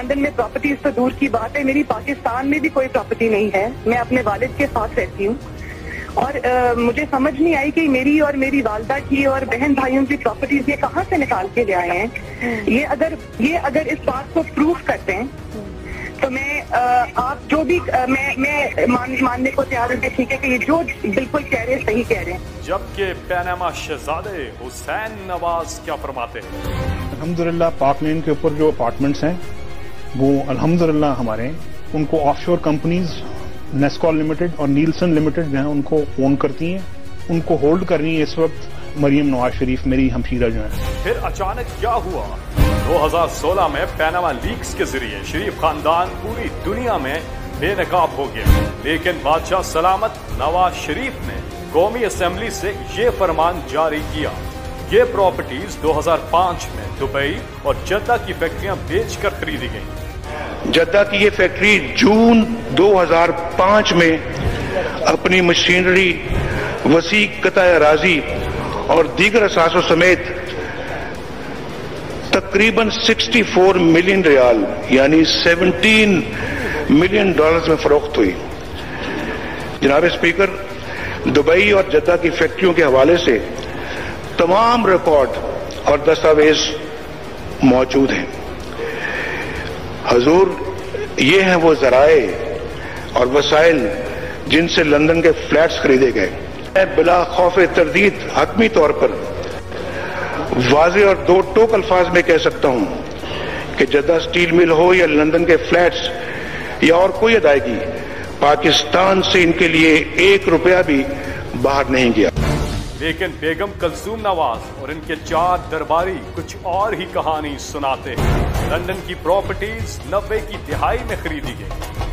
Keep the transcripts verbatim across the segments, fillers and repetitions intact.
London میں properties تو دور کی بات ہے، میری پاکستان میں بھی کوئی پراپرٹی نہیں ہے. میں اپنے والد کے ساتھ رہتی ہوں اور آ, مجھے سمجھ نہیں آئی کہ میری اور میری والدہ کی اور بہن بھائیوں کی پراپرٹیز یہ کہاں سے نکال کے لے آئے ہیں. یہ اگر یہ اگر اس بات کو پروف کرتے ہیں تو میں آ, آپ جو بھی آ, میں میں مان, ماننے کو تیار ہوں کہ ٹھیک ہے کہ یہ جو بالکل کہہ رہے ہیں صحیح کہہ رہے ہیں. جبکہ پاناما شہزادے حسین نواز کیا فرماتے ہیں؟ الحمدللہ پارک لین کے اوپر جو اپارٹمنٹس ہیں وہ الحمدللہ ہمارے ہیں. ان کو آف شور کمپنیز نیسکول لمیٹڈ اور نیلسن لمیٹڈ جو ہیں ان کو اون کرتی ہیں. ان کو ہولڈ کر رہی ہیں اس وقت مریم نواز شریف میری ہمشیرہ جو ہیں. پھر اچانک کیا ہوا؟ دو ہزار سولہ میں پاناما لیکس کے ذریعے شریف خاندان پوری دنیا میں بے نقاب ہو گیا، لیکن بادشاہ سلامت نواز شریف نے قومی اسمبلی سے یہ فرمان جاری کیا. یہ پراپرٹیز دو ہزار پانچ میں دبئی اور جدہ کی فیکٹریاں بیچ کر خریدی گئیں. جدہ کی یہ فیکٹری جون دو ہزار پانچ میں اپنی مشینری، وسیع قطع اراضی اور دیگر اثاثوں سمیت تقریباً سکسٹی فور ملین ریال یعنی سیونٹین ملین ڈالرز میں فروخت ہوئی. جناب اسپیکر، دبئی اور جدہ کی فیکٹریوں کے حوالے سے تمام ریکارڈ اور دستاویز موجود ہیں. حضور، یہ ہیں وہ ذرائع اور وسائل جن سے لندن کے فلیٹس خریدے گئے. میں بلا خوف تردید حتمی طور پر واضح اور دو ٹوک الفاظ میں کہہ سکتا ہوں کہ جدہ اسٹیل مل ہو یا لندن کے فلیٹس یا اور کوئی ادائیگی، پاکستان سے ان کے لیے ایک روپیہ بھی باہر نہیں گیا. لیکن بیگم کلثوم نواز اور ان کے چار درباری کچھ اور ہی کہانی سناتے ہیں. لندن کی پراپرٹیز نبے کی دہائی میں خریدی گئی.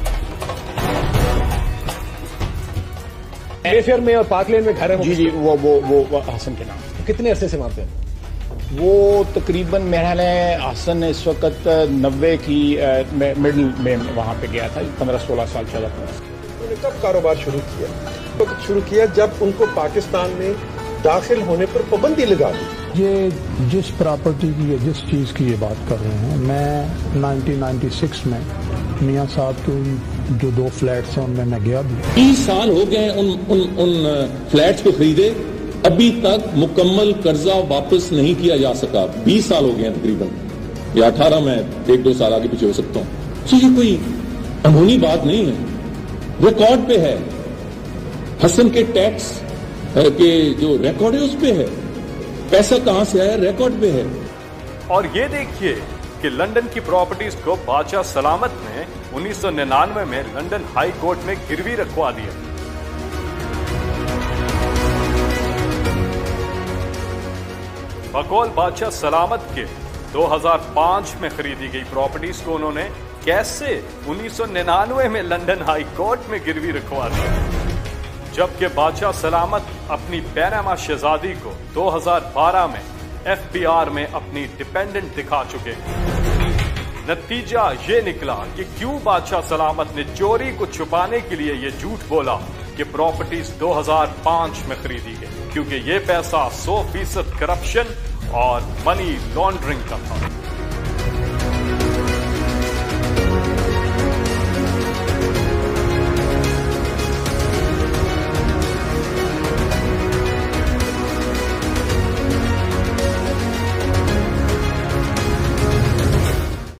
اے فیئر میں اور پارک لین میں گھر ہے. جی جی وہ وہ وہ حسن کے نام. کتنے عرصے سے وہاں پہ؟ وہ تقریباً میرا خیال ہے حسن اس وقت نوے کی مڈل میں وہاں پہ گیا تھا، پندرہ سولہ سال چلا تھا. انہوں نے کب کاروبار شروع کیا؟ وقت شروع کیا جب ان کو پاکستان میں داخل ہونے پر پابندی لگا دی. یہ جس پراپرٹی کی یا جس چیز کی یہ بات کر رہے ہیں، میں نائنٹین نائنٹی سکس میں میاں صاحب کے جو دو فلیٹس ہیں ان میں میں گیا بھی. بیس سال ہو گئے ان ان ان فلیٹس کو خریدے، ابھی تک مکمل قرضہ واپس نہیں کیا جا سکا. بیس سال ہو گئے ہیں تقریباً، یا اٹھارہ میں ایک دو سال آگے پیچھے ہو سکتا ہوں. تو یہ کوئی قانونی بات نہیں ہے، ریکارڈ پہ ہے. حسن کے ٹیکس کے جو ریکارڈ ہے اس پہ ہے. پیسہ کہاں سے آیا؟ ریکارڈ پہ ہے. اور یہ دیکھیے کہ لندن کی پراپرٹیز کو بادشاہ سلامت نے انیس سو ننانوے میں لندن ہائی کورٹ میں گروی رکھوا دیا. بقول بادشاہ سلامت کے دو ہزار پانچ میں خریدی گئی پراپرٹیز کو انہوں نے کیسے انیس سو ننانوے میں لندن ہائی کورٹ میں گروی رکھوا دیا، جبکہ بادشاہ سلامت اپنی پاناما شہزادی کو دو ہزار بارہ میں ایف بی آر میں اپنی ڈیپینڈنٹ دکھا چکے ہیں. نتیجہ یہ نکلا کہ کیوں بادشاہ سلامت نے چوری کو چھپانے کے لیے یہ جھوٹ بولا کہ پراپرٹیز دو ہزار پانچ میں خریدی گئی، کیونکہ یہ پیسہ سو فیصد کرپشن اور منی لانڈرنگ کا تھا.